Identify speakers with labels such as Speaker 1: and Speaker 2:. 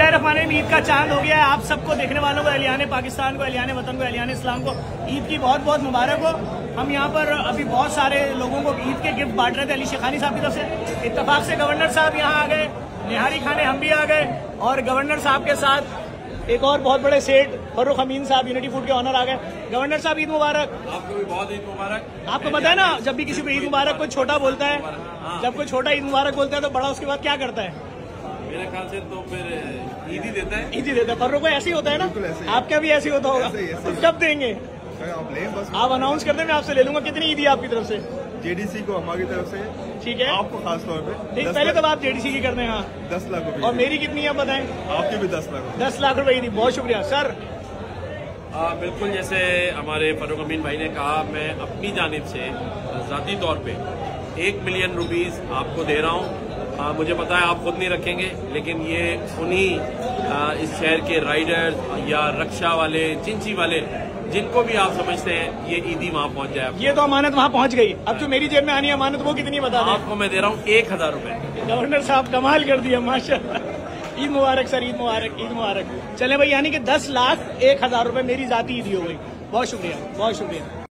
Speaker 1: बिस्मिल्लाहिर्रहमानिर्रहीम। ईद का चांद हो गया है। आप सबको देखने वालों को, अहलियाने पाकिस्तान को, अहलियाने वतन को, अहलियाने इस्लाम को ईद की बहुत बहुत मुबारक हो। हम यहाँ पर अभी बहुत सारे लोगों को ईद के गिफ्ट बांट रहे थे अली शेखानी साहब की तरफ से। इत्तेफाक से गवर्नर साहब यहाँ आ गए, निहारी खाने हम भी आ गए, और गवर्नर साहब के साथ एक और बहुत बड़े सेठ फर्रुख अमीन साहब यूनिटी फूड के ऑनर आ गए। गवर्नर साहब ईद मुबारक।
Speaker 2: आपको भी बहुत ईद मुबारक।
Speaker 1: आपको पता है ना, जब भी किसी को ईद मुबारक कोई छोटा बोलता है, जब कोई छोटा ईद मुबारक बोलता है तो बड़ा उसके बाद क्या करता है?
Speaker 2: मेरे ख्याल से तो फिर ईद ही देता है।
Speaker 1: ईद ही देता है। फर्रुख को ऐसे ही होता है ना? आपका भी ऐसे ही होता होगा। कब देंगे आप? अनाउंस कर दें, मैं आपसे ले लूंगा। कितनी ईद है आपकी तरफ से?
Speaker 3: जेडीसी को हमारी तरफ से,
Speaker 1: ठीक है,
Speaker 3: आपको खास तौर पे
Speaker 1: नहीं, पहले तो आप जेडीसी की कर दें। हाँ,
Speaker 3: 10 लाख रुपए।
Speaker 1: और मेरी कितनी है बताएं?
Speaker 3: आपकी भी 10 लाख।
Speaker 1: 10 लाख रुपए की। बहुत शुक्रिया सर।
Speaker 2: बिल्कुल, जैसे हमारे फर्रुख अमीन भाई ने कहा, मैं अपनी जानिब से ज़ाती तौर पे 1 मिलियन रुपीस आपको दे रहा हूँ। मुझे पता है आप खुद नहीं रखेंगे, लेकिन ये उन्हीं इस शहर के राइडर्स या रक्षा वाले, चिंची वाले, जिनको भी आप समझते हैं, ये ईदी वहाँ पहुँच जाए।
Speaker 1: ये तो अमानत वहाँ पहुँच गई। अब जो मेरी जेब में आनी है अमानत, वो कितनी बता दें?
Speaker 2: आपको मैं दे रहा हूँ 1000 रुपए।
Speaker 1: गवर्नर साहब कमाल कर दिया, माशाल्लाह। ईद मुबारक सर, ईद मुबारक, ईद मुबारक। चले भाई, यानी कि 10 लाख 1000 रुपए मेरी जाती ईदी हो गई। बहुत शुक्रिया, बहुत शुक्रिया।